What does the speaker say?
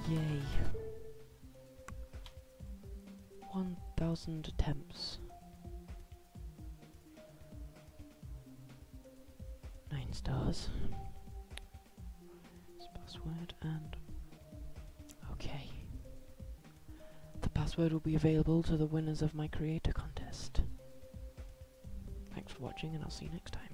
Yay. 1,000 attempts. 9 stars. It's password and... okay. The password will be available to the winners of my creator contest. Thanks for watching and I'll see you next time.